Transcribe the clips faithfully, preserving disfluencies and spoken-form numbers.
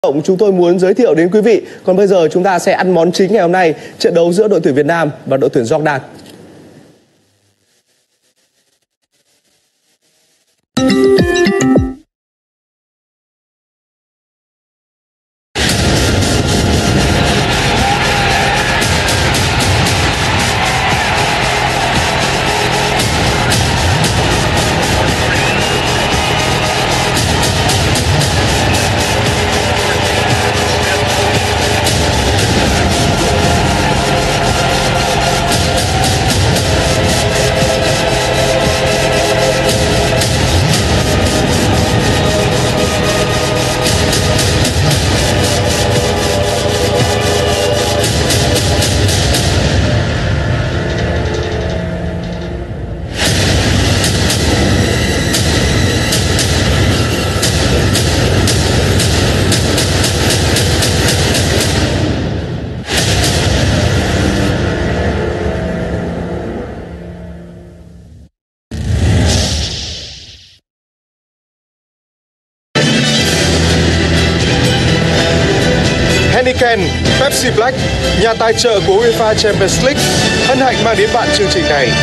Chúng tôi muốn giới thiệu đến quý vị. Còn bây giờ chúng ta sẽ ăn món chính ngày hôm nay, trận đấu giữa đội tuyển Việt Nam và đội tuyển Jordan. Heineken, Pepsi Black, nhà tài trợ của UEFA Champions League, hân hạnh mang đến bạn chương trình này.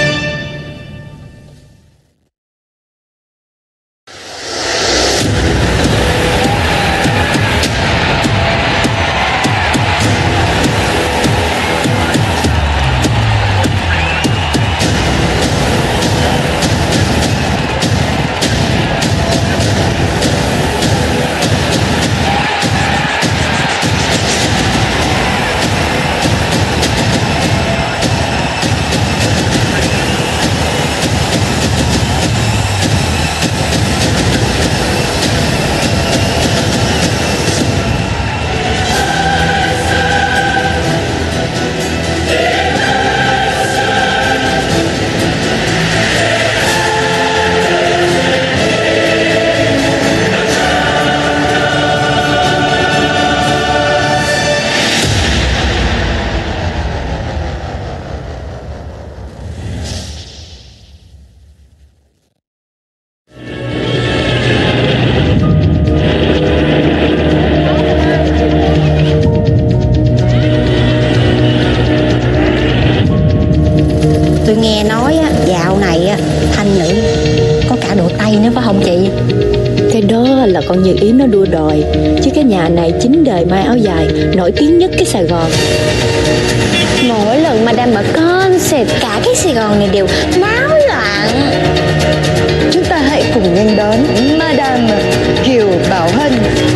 Tôi nghe nói á, dạo này á, thanh nữ có cả độ Tây nữa phải không chị? Cái đó là con Như Ý nó đua đòi. Chứ cái nhà này chính đời may áo dài, nổi tiếng nhất cái Sài Gòn. Mỗi lần mà đem mở concert, cả cái Sài Gòn này đều náo loạn. Chúng ta hãy cùng nhanh đón Madame Kiều Bảo Hân.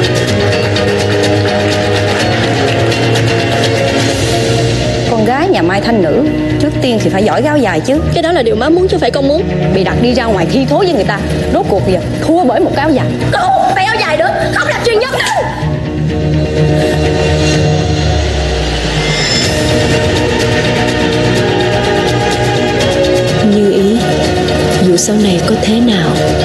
Con gái nhà Mai Thanh Nữ trước tiên thì phải giỏi áo dài chứ. Cái đó là điều má muốn chứ phải con muốn. Bị đặt đi ra ngoài thi thố với người ta, rốt cuộc giờ thua bởi một cái áo dài. Không phải áo dài nữa, không là chuyên nhất đâu. Như Ý, dù sau này có thế nào,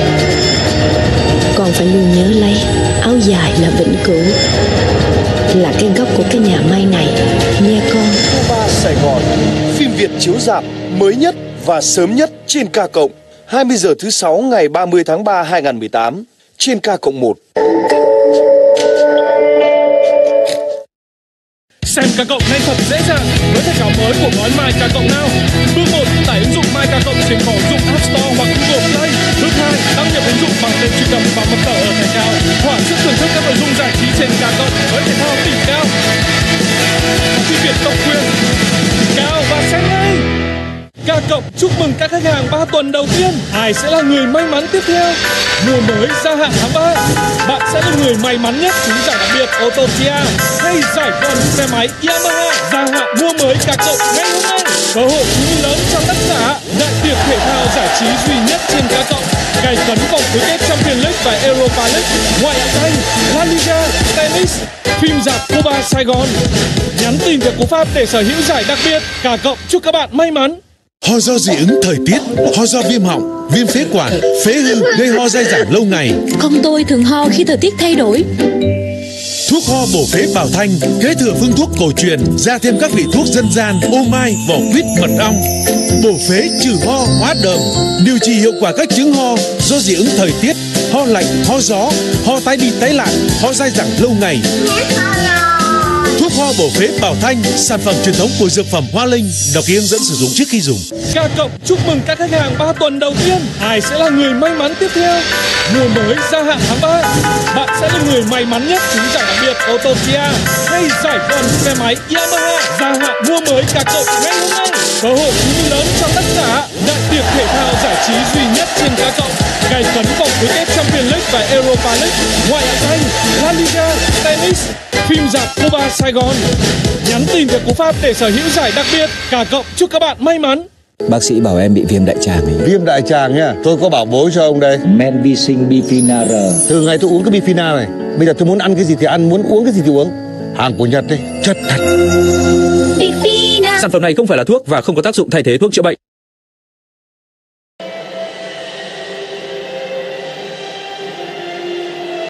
con phải luôn nhớ lấy áo dài là vĩnh cửu, là cái gốc của cái nhà may này, nghe con. Cuba Sài Gòn, phim Việt chiếu rạp mới nhất và sớm nhất trên K cộng, hai mươi giờ thứ sáu ngày ba mươi tháng ba hai nghìn không trăm mười tám trên K cộng một. Xem K cộng nhanh thật dễ dàng với thẻ cào mới của gói My K cộng Now. Bước một, tải ứng dụng My K cộng trên kho ứng dụng App Store hoặc Google Play. Bước hai, đăng nhập ứng dụng bằng tên truy cập và mật khẩu ở thẻ cào. Thỏa sức thưởng thức các nội dung giải trí trên K cộng với thể thao đỉnh cao. Phim Việt độc quyền, cao và xem ngay. K cộng chúc mừng các khách hàng ba tuần đầu tiên. Ai sẽ là người may mắn tiếp theo? Mùa mới gia hạn tháng ba, bạn sẽ là người may mắn nhất trúng giải đặc biệt ô tô Kia hay giải quần xe máy Yamaha. Gia hạn mua mới K cộng ngay hôm nay. Cơ hội quý lớn cho tất cả. Đại tiệc thể thao giải trí duy nhất trên K cộng. Cày cấn vòng tứ kết Champions League và Europa League, ngoại hạng Anh, La Liga, tennis, phim rạp Cuba Sài Gòn. Nhắn tin về cú pháp để sở hữu giải đặc biệt. K cộng chúc các bạn may mắn. Ho do dị ứng thời tiết, ho do viêm họng, viêm phế quản, phế hư gây ho dai dẳng lâu ngày. Con tôi thường ho khi thời tiết thay đổi. Thuốc ho bổ phế Bảo Thanh kế thừa phương thuốc cổ truyền, ra thêm các vị thuốc dân gian, ô mai, vỏ quýt, mật ong, bổ phế trừ ho hóa đờm, điều trị hiệu quả các chứng ho do dị ứng thời tiết. ho lạnh, ho gió, ho tái đi tái lại, ho dai dẳng lâu ngày. Thuốc ho bổ phế Bảo Thanh, sản phẩm truyền thống của dược phẩm Hoa Linh, đọc ký hướng dẫn sử dụng trước khi dùng. Ca Cộng chúc mừng các khách hàng ba tuần đầu tiên. Ai sẽ là người may mắn tiếp theo? Mùa mới gia hạn tháng ba, bạn sẽ là người may mắn nhất trúng giải đặc biệt ô tô Kia hay giải quần xe máy Yamaha. Gia hạn mua mới Ca Cộng ngay hôm nay. Cơ hội thú vị lớn cho tất cả. Đại tiệc thể thao giải trí duy nhất trên Ca Cộng. Gay cấn vòng tứ kết Champions League và Europa League, ngoại hạng Anh, La Liga, tennis, phim rạp Cuba Sài Gòn. Nhắn tin theo cú pháp để sở hữu giải đặc biệt. Ca Cộng chúc các bạn may mắn. Bác sĩ bảo em bị viêm đại tràng ấy. Viêm đại tràng nha, tôi có bảo bối cho ông đây. Men vi sinh Bifina R. Từ ngày tôi uống cái Bifina này, bây giờ tôi muốn ăn cái gì thì ăn, muốn uống cái gì thì uống. Hàng của Nhật đấy, chất thật. Sản phẩm này không phải là thuốc và không có tác dụng thay thế thuốc chữa bệnh.